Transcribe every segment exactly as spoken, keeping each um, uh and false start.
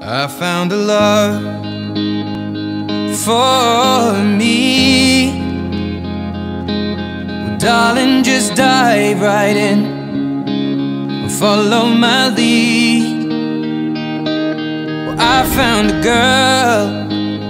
I found a love for me. Well, darling, just dive right in and follow my lead. Well, I found a girl,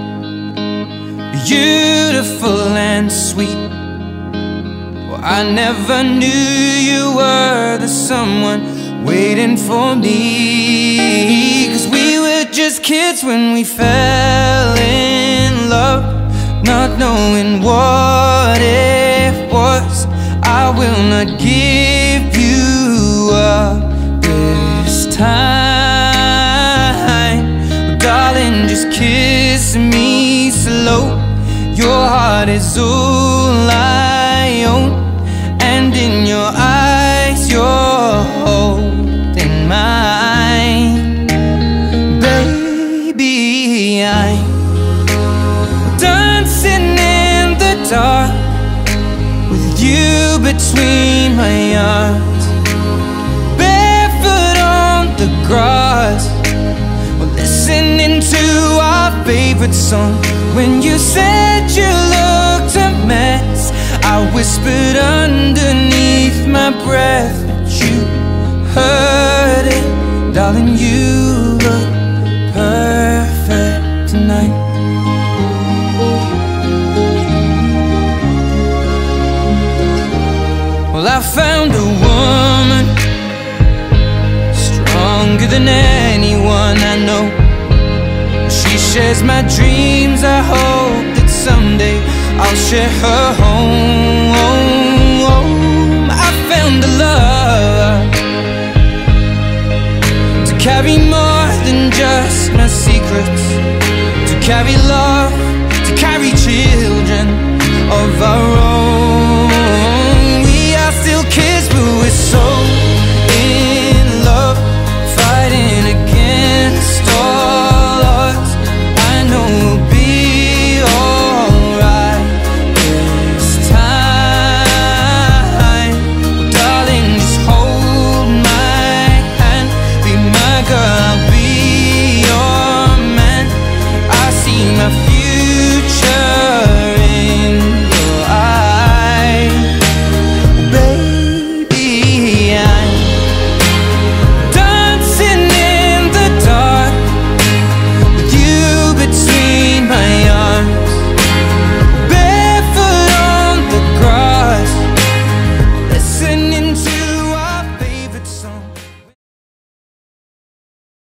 beautiful and sweet. Well, I never knew you were the someone waiting for me. 'Cause we were just kids when we fell in love, not knowing what it was. I will not give you up this time. Well, darling, just kiss me slow. Your heart is all I own, and in your eyes you're holding mine. Baby, I'm dancing in the dark with you between my arms, barefoot on the grass. We're listening to our favorite song. When you said you looked a mess, I whispered underneath my breath, but you heard it. Darling, you look perfect tonight. Well, I found a woman stronger than anyone I know. She shares my dreams. I hope that someday I'll share her home. I found a love to carry more than just my secrets, to carry love, to carry children of our